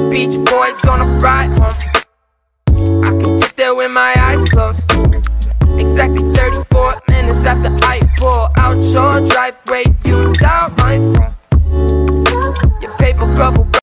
Beach Boys on a ride home. I can get there with my eyes closed. Exactly 34 minutes after I pull out your driveway, you dial my phone. Your paper bubble